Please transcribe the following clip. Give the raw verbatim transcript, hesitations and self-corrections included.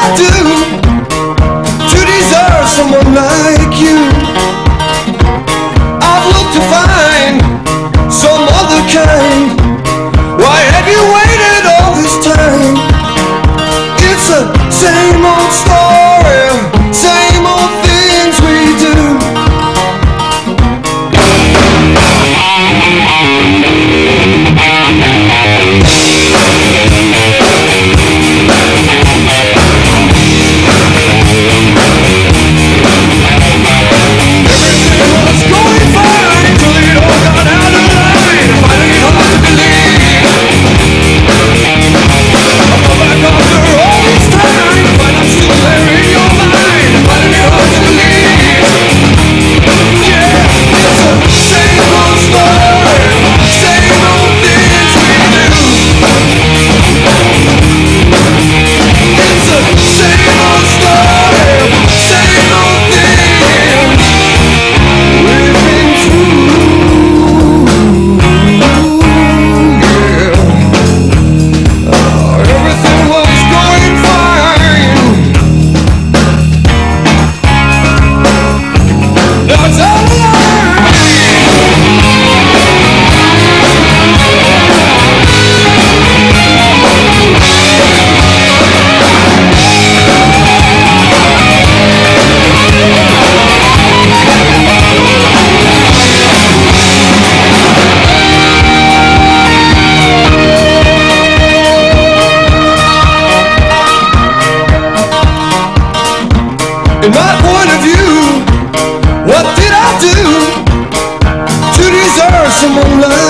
I do to deserve someone like you? I've looked to find some other kind. Why have you waited all this time? It's the same old story, same old things we do. In my point of view, what did I do to deserve someone like